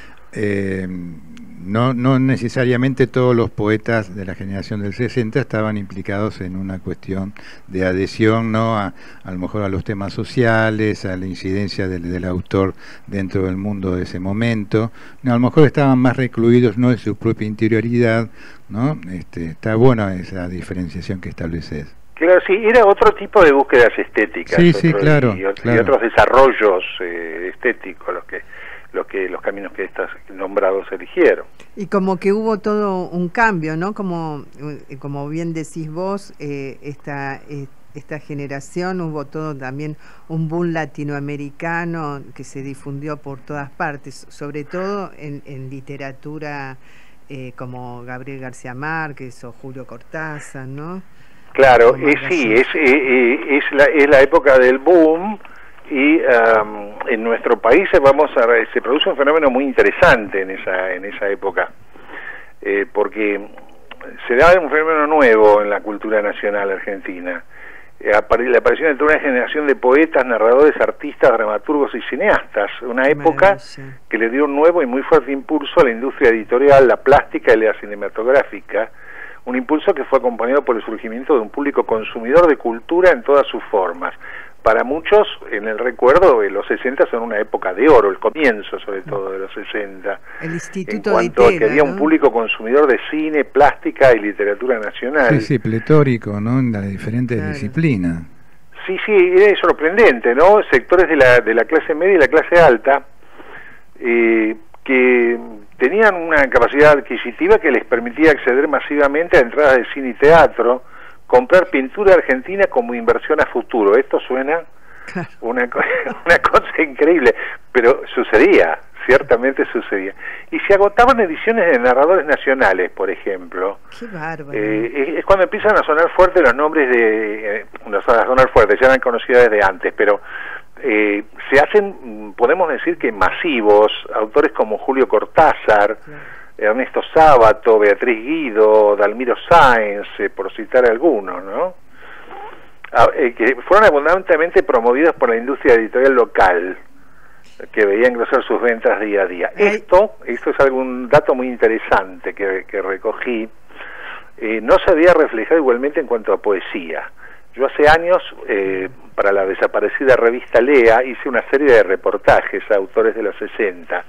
No necesariamente todos los poetas de la generación del 60 estaban implicados en una cuestión de adhesión, ¿no? A lo mejor a los temas sociales, a la incidencia del autor dentro del mundo de ese momento. No, a lo mejor estaban más recluidos, ¿no?, en su propia interioridad, ¿no? Está buena esa diferenciación que estableces. Claro, sí, era otro tipo de búsquedas estéticas. Sí, claro, y otros desarrollos estéticos los caminos que estos nombrados eligieron. Y como que hubo todo un cambio, ¿no? Como bien decís vos, esta generación hubo todo también un boom latinoamericano que se difundió por todas partes, sobre todo en literatura como Gabriel García Márquez o Julio Cortázar, ¿no? Claro, sí, es la época del boom. Y en nuestro país se produce un fenómeno muy interesante en esa época, porque se da un fenómeno nuevo en la cultura nacional argentina. La aparición de toda una generación de poetas, narradores, artistas, dramaturgos y cineastas, una época que le dio un nuevo y muy fuerte impulso a la industria editorial, la plástica y la cinematográfica, un impulso que fue acompañado por el surgimiento de un público consumidor de cultura en todas sus formas. Para muchos, en el recuerdo, los 60 son una época de oro, el comienzo sobre todo de los 60. El Instituto en cuanto de a que había un público consumidor de cine, plástica y literatura nacional. Sí, pletórico, ¿no?, en las diferentes disciplinas. Sí, es sorprendente, ¿no? Sectores de la clase media y la clase alta que tenían una capacidad adquisitiva que les permitía acceder masivamente a entradas de cine y teatro, comprar pintura argentina como inversión a futuro. Esto suena una cosa increíble, pero sucedía, ciertamente sucedía. Y se agotaban ediciones de narradores nacionales, por ejemplo. Qué bárbaro. Es cuando empiezan a sonar fuertes los nombres a sonar fuertes, ya eran conocidas desde antes, pero se hacen, podemos decir que masivos, autores como Julio Cortázar, Ernesto Sábato, Beatriz Guido, Dalmiro Sáenz, por citar algunos, ¿no? Que fueron abundantemente promovidos por la industria editorial local, que veían crecer sus ventas día a día. Esto es algún dato muy interesante que recogí. No se había reflejado igualmente en cuanto a poesía. Yo hace años, para la desaparecida revista Lea, hice una serie de reportajes a autores de los 60,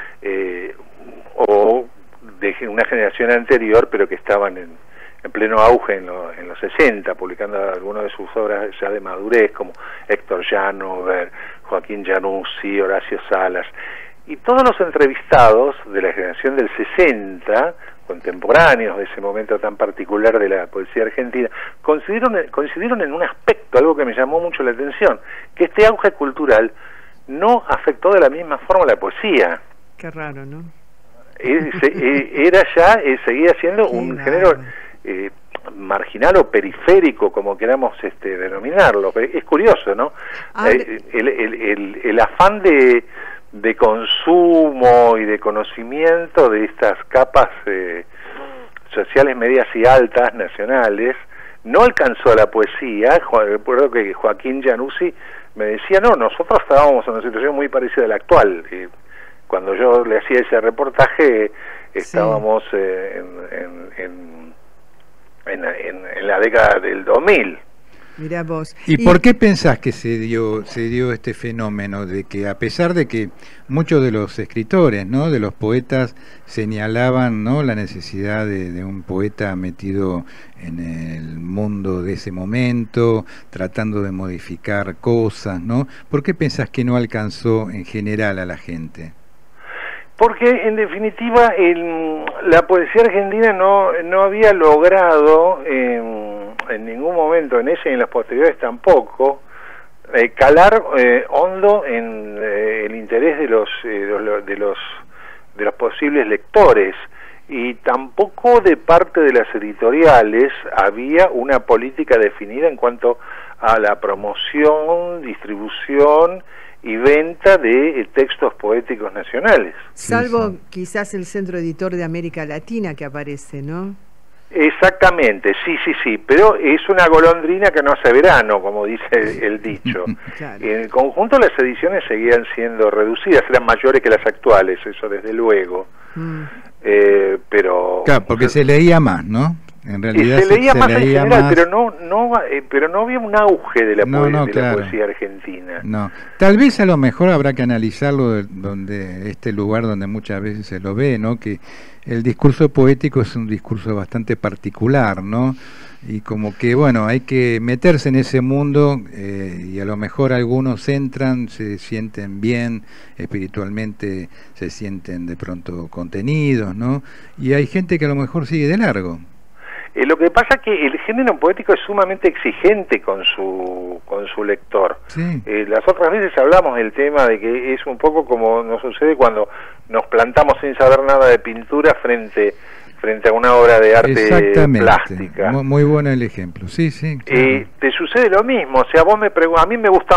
o de una generación anterior, pero que estaban en pleno auge en los 60, publicando algunas de sus obras ya de madurez, como Héctor Llanover, Joaquín Januzzi, Horacio Salas. Y todos los entrevistados de la generación del 60, contemporáneos de ese momento tan particular de la poesía argentina, coincidieron en un aspecto, algo que me llamó mucho la atención, que este auge cultural no afectó de la misma forma la poesía. Qué raro, ¿no? Seguía siendo un género marginal o periférico, como queramos denominarlo. Es curioso, ¿no? El afán de consumo y de conocimiento de estas capas sociales medias y altas nacionales no alcanzó a la poesía. Recuerdo que Joaquín Januzzi me decía, no, nosotros estábamos en una situación muy parecida a la actual. Cuando yo le hacía ese reportaje estábamos en la década del 2000. Mirá vos. ¿Y por qué pensás que se dio este fenómeno de que, a pesar de que muchos de los escritores, ¿no?, de los poetas señalaban, ¿no?, la necesidad de un poeta metido en el mundo de ese momento, tratando de modificar cosas, ¿no? ¿Por qué pensás que no alcanzó en general a la gente? Porque en definitiva la poesía argentina no había logrado en ningún momento, en ella y en las posteriores tampoco, calar hondo en el interés de los posibles lectores, y tampoco de parte de las editoriales había una política definida en cuanto a la promoción, distribución y venta de textos poéticos nacionales. Salvo quizás el Centro Editor de América Latina que aparece, ¿no? Exactamente, sí, pero es una golondrina que no hace verano, como dice el dicho. Claro. En el conjunto las ediciones seguían siendo reducidas, eran mayores que las actuales, eso desde luego. Pero claro, porque se leía más, ¿no? En realidad se leía más en general, pero no había un auge de la poesía argentina. No, tal vez a lo mejor habrá que analizarlo donde este lugar donde muchas veces se lo ve, ¿no? Que el discurso poético es un discurso bastante particular, ¿no? Y como que, bueno, hay que meterse en ese mundo y a lo mejor algunos entran, se sienten bien, espiritualmente se sienten de pronto contenidos, ¿no? Y hay gente que a lo mejor sigue de largo. Lo que pasa es que el género poético es sumamente exigente con su lector. Sí. Las otras veces hablamos del tema de que es un poco como nos sucede cuando nos plantamos sin saber nada de pintura frente a una obra de arte plástica. Muy bueno el ejemplo, sí. Claro. Te sucede lo mismo, o sea, vos a mí me gusta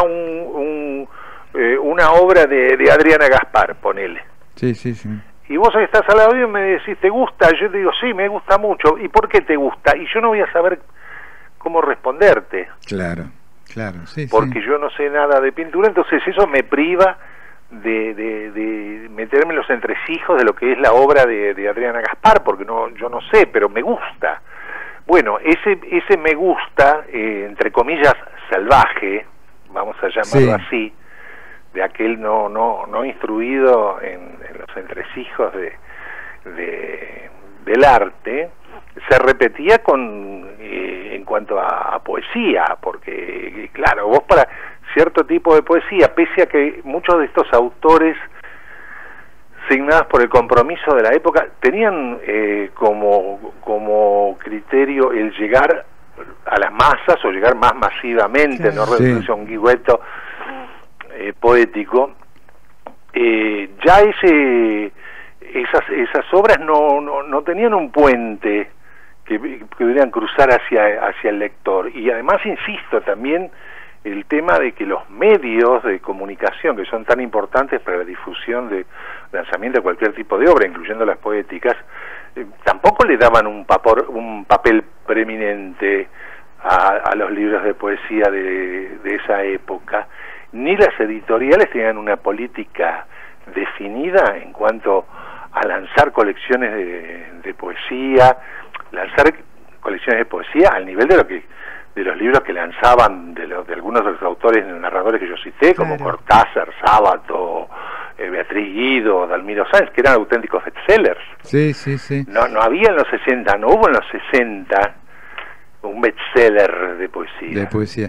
una obra de Adriana Gaspar, ponele. Sí. Y vos estás al lado mío y me decís, ¿te gusta? Yo te digo, sí, me gusta mucho. ¿Y por qué te gusta? Y yo no voy a saber cómo responderte. Claro, sí. Porque yo no sé nada de pintura, entonces eso me priva de meterme en los entresijos de lo que es la obra de Adriana Gaspar, porque yo no sé, pero me gusta. Bueno, ese me gusta, entre comillas, salvaje, vamos a llamarlo así, de aquel no instruido en los entresijos del arte, se repetía en cuanto a poesía, porque claro, vos para cierto tipo de poesía, pese a que muchos de estos autores signados por el compromiso de la época tenían como criterio el llegar a las masas o llegar más masivamente, no reducirse a un guijueto poético, ya esas obras no tenían un puente que pudieran cruzar hacia el lector. Y además, insisto, también el tema de que los medios de comunicación, que son tan importantes para la difusión de lanzamiento de cualquier tipo de obra, incluyendo las poéticas, tampoco le daban un papel preeminente a los libros de poesía de esa época, ni las editoriales tenían una política definida en cuanto a lanzar colecciones de poesía, lanzar colecciones de poesía al nivel de los libros que lanzaban de algunos de los autores narradores que yo cité, como Cortázar, Sábato, Beatriz Guido, Dalmiro Sáenz, que eran auténticos bestsellers. Sí. No había en los 60, no hubo en los 60 un bestseller de poesía. De poesía.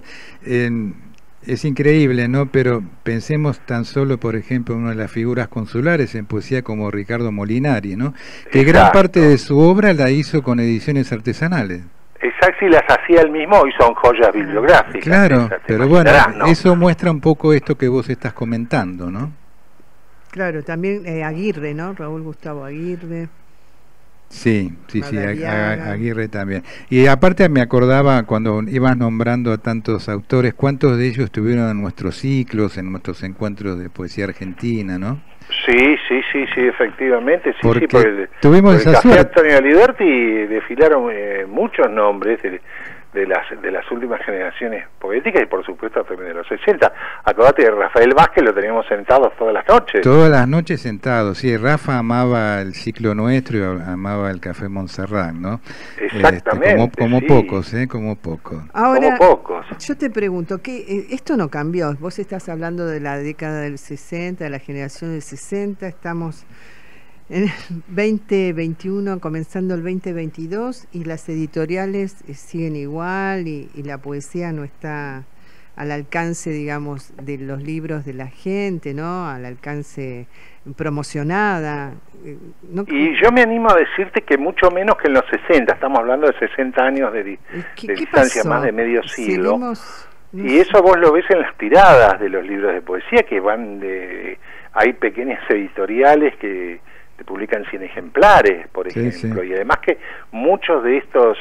Es increíble, ¿no? Pero pensemos tan solo, por ejemplo, en una de las figuras consulares en poesía como Ricardo Molinari, ¿no? Que gran parte de su obra la hizo con ediciones artesanales. Exacto, si las hacía él mismo, hoy son joyas bibliográficas. Claro, pero bueno, ¿no? Eso muestra un poco esto que vos estás comentando, ¿no? Claro, también Aguirre, ¿no? Raúl Gustavo Aguirre. Sí, Aguirre también. Y aparte me acordaba cuando ibas nombrando a tantos autores, cuántos de ellos estuvieron en nuestros ciclos, en nuestros encuentros de poesía argentina, ¿no? Sí, efectivamente, porque tuvimos esa suerte. Antonio Aliberti desfilaron muchos nombres de las últimas generaciones poéticas y por supuesto también de los 60. Acordate de Rafael Vázquez, lo teníamos sentados todas las noches. Todas las noches sentados, sí. Rafa amaba el ciclo nuestro y amaba el Café Montserrat, ¿no? Exactamente. Como pocos, como pocos. Ahora, como pocos. Yo te pregunto, esto no cambió. Vos estás hablando de la década del 60, de la generación del 60, estamos en el 2021, comenzando el 2022, y las editoriales siguen igual y la poesía no está al alcance, digamos, de los libros de la gente, ¿no? Al alcance promocionada. Y yo me animo a decirte que mucho menos que en los 60, estamos hablando de 60 años de distancia, más de medio siglo. Y eso vos lo ves en las tiradas de los libros de poesía, que van hay pequeñas editoriales que te publican 100 ejemplares, por ejemplo, y además que muchos de estos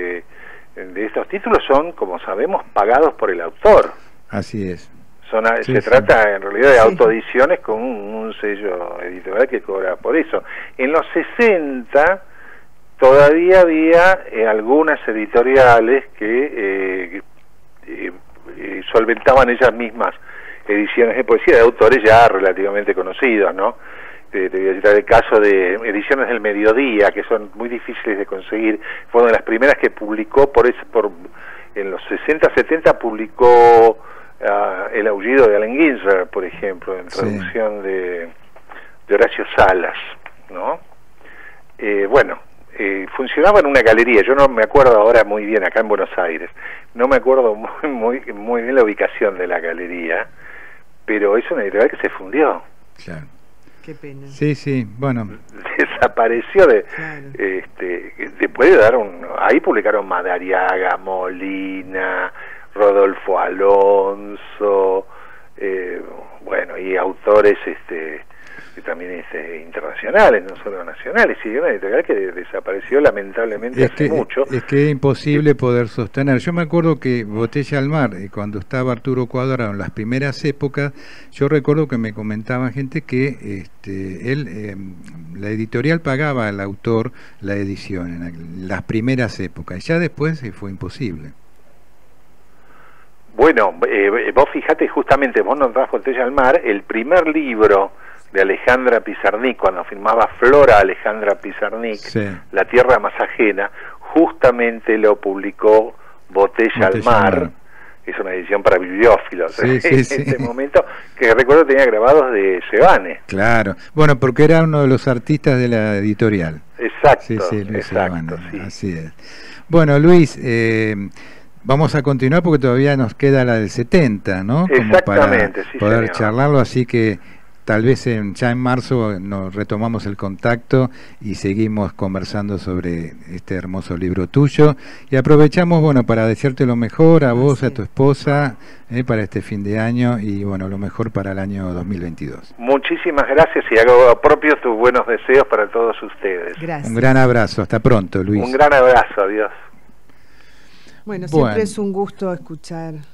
títulos son, como sabemos, pagados por el autor. Así es. Se trata en realidad de autoediciones con un sello editorial que cobra por eso. En los 60 todavía había algunas editoriales que solventaban ellas mismas ediciones de poesía de autores ya relativamente conocidos, ¿no? Te voy a citar el caso de Ediciones del Mediodía, que son muy difíciles de conseguir. Fue una de las primeras que publicó, en los 60-70 publicó El Aullido de Allen Ginsberg, por ejemplo, en traducción de Horacio Salas, ¿no? Funcionaba en una galería, yo no me acuerdo ahora muy bien, acá en Buenos Aires, no me acuerdo muy bien la ubicación de la galería, pero es una editorial que se fundió. Claro. Qué pena. Sí, bueno. Desapareció después de dar ahí publicaron Madariaga, Molina, Rodolfo Alonso, y autores también internacionales, no solo nacionales, y una editorial que desapareció lamentablemente hace mucho. Es que es imposible poder sostener. Yo me acuerdo que Botella al Mar, cuando estaba Arturo Cuadrado en las primeras épocas, yo recuerdo que me comentaba gente que la editorial pagaba al autor la edición en las primeras épocas, ya después fue imposible. Bueno, vos fijate, justamente vos nombrás Botella al Mar, el primer libro de Alejandra Pizarnik, cuando firmaba Flora Alejandra Pizarnik, La Tierra Más Ajena, justamente lo publicó Botella al Mar. Es una edición para bibliófilos en ese momento, que recuerdo tenía grabados de Sebane. Claro, bueno, porque era uno de los artistas de la editorial. Exacto, Luis Sebane, así es. Bueno, Luis, vamos a continuar porque todavía nos queda la del 70, ¿no? Exactamente, como para poder charlarlo, así que tal vez ya en marzo nos retomamos el contacto y seguimos conversando sobre este hermoso libro tuyo, y aprovechamos para desearte lo mejor a vos, a tu esposa, para este fin de año, y lo mejor para el año 2022. Muchísimas gracias, y hago propios tus buenos deseos para todos ustedes. Gracias. Un gran abrazo, hasta pronto, Luis. Un gran abrazo, adiós. Bueno, siempre es un gusto escuchar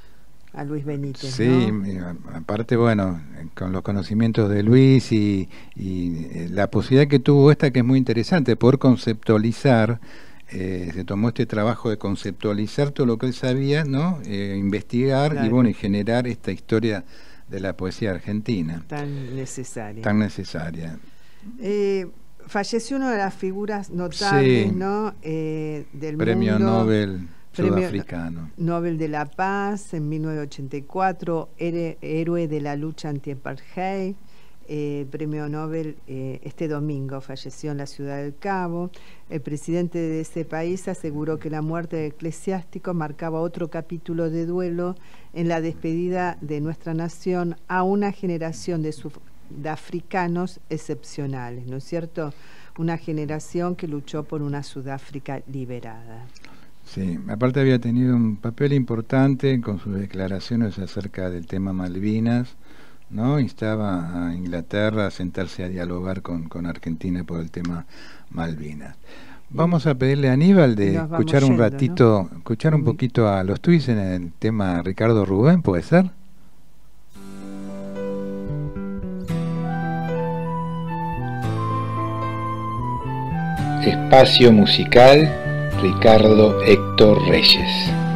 a Luis Benítez. Sí, ¿no? Aparte, bueno, con los conocimientos de Luis y la posibilidad que tuvo esta, que es muy interesante, poder conceptualizar, se tomó este trabajo de conceptualizar todo lo que él sabía, ¿no? Investigar, claro, y bueno, y generar esta historia de la poesía argentina. Tan necesaria. Tan necesaria. Falleció una de las figuras notables, sí, ¿no? Del Premio mundo. Nobel sudafricano. Nobel de la Paz en 1984, héroe de la lucha anti-apartheid. Premio Nobel este domingo falleció en la Ciudad del Cabo. El presidente de ese país aseguró que la muerte del eclesiástico marcaba otro capítulo de duelo en la despedida de nuestra nación a una generación de sudafricanos excepcionales, ¿no es cierto? Una generación que luchó por una Sudáfrica liberada. Sí, aparte había tenido un papel importante con sus declaraciones acerca del tema Malvinas, ¿no? Instaba a Inglaterra a sentarse a dialogar con Argentina por el tema Malvinas. Vamos a pedirle a Aníbal de escuchar un ratito, ¿no? Escuchar un poquito a los tweets en el tema Ricardo Rubén, ¿puede ser? Espacio musical, Ricardo Héctor Reyes.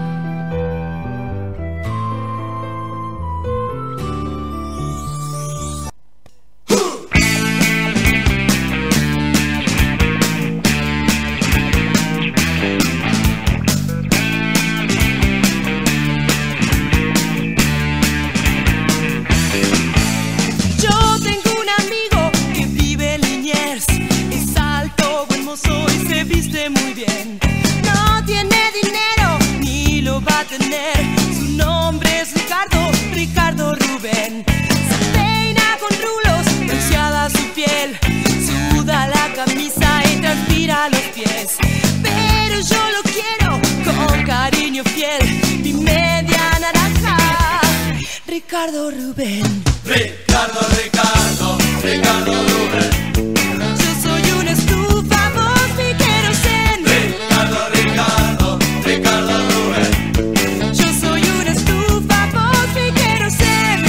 Ricardo Rubén. Ricardo Rubén. Yo soy una estufa, vos mi querosén. Ricardo Rubén. Yo soy una estufa, vos mi querosén.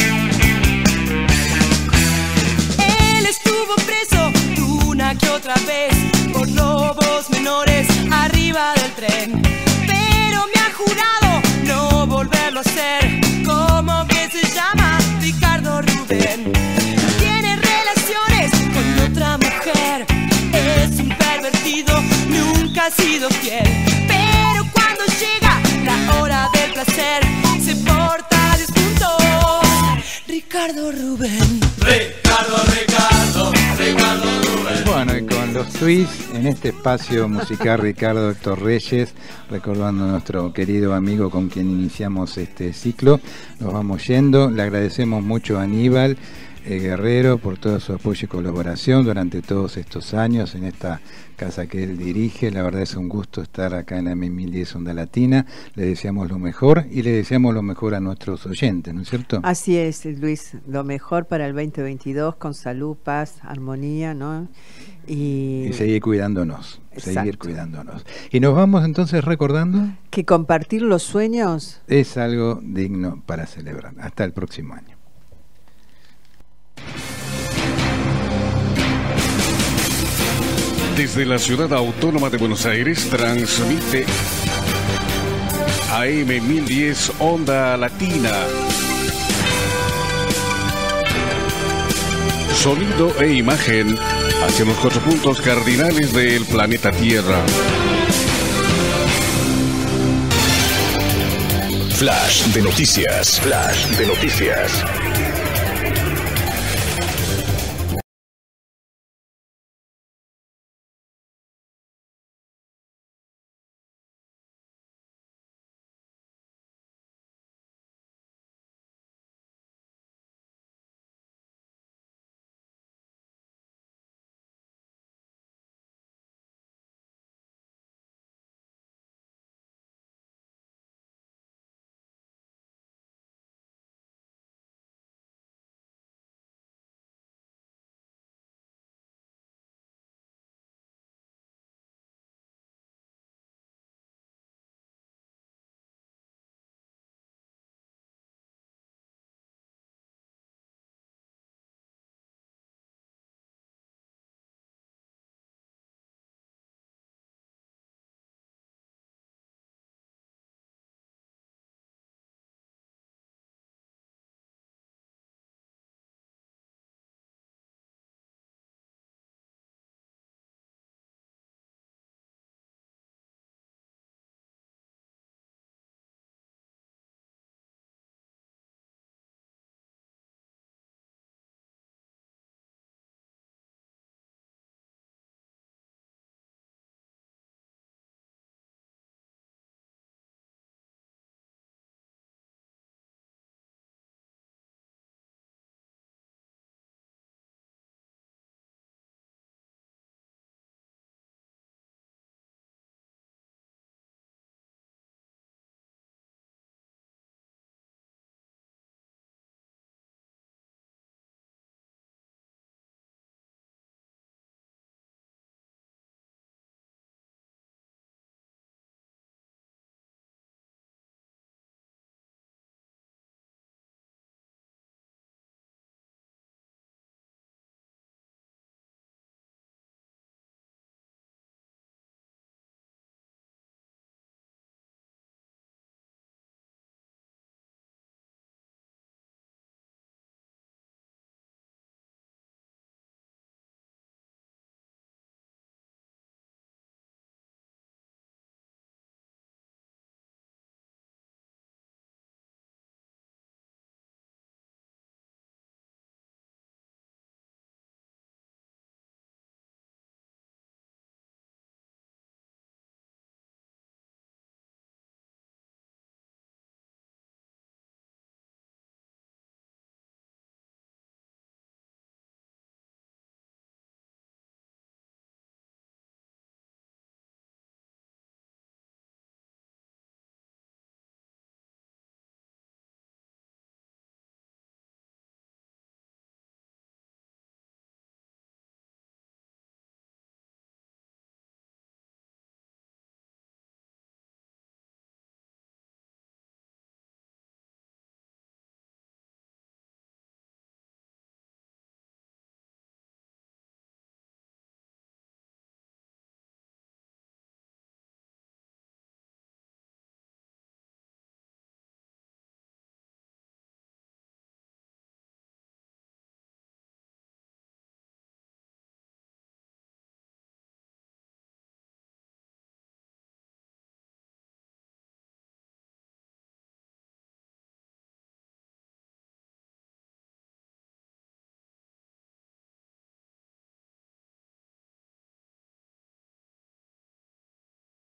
Él estuvo preso una que otra vez por robos menores arriba del tren, pero me ha jurado no volverlo a hacer. ¿Cómo que se llama? Ricardo Rubén. Tiene relaciones con otra mujer, es un pervertido, nunca ha sido fiel, pero cuando llega la hora del placer se porta distinto. Ricardo Rubén. Ricardo Rubén. Bueno, y con los tweets en este espacio musical Ricardo Héctor Reyes, recordando a nuestro querido amigo con quien iniciamos este ciclo, nos vamos yendo. Le agradecemos mucho a Aníbal Guerrero por todo su apoyo y colaboración durante todos estos años en esta casa que él dirige. La verdad es un gusto estar acá en la M1010 Onda Latina. Le deseamos lo mejor y le deseamos lo mejor a nuestros oyentes, ¿no es cierto? Así es, Luis, lo mejor para el 2022 con salud, paz, armonía, ¿no? Y seguir cuidándonos. Exacto. Seguir cuidándonos. Y nos vamos entonces recordando que compartir los sueños es algo digno para celebrar. Hasta el próximo año. Desde la Ciudad Autónoma de Buenos Aires transmite AM 1010 Onda Latina. Sonido e imagen hacia los 4 puntos cardinales del planeta Tierra. Flash de noticias. Flash de noticias.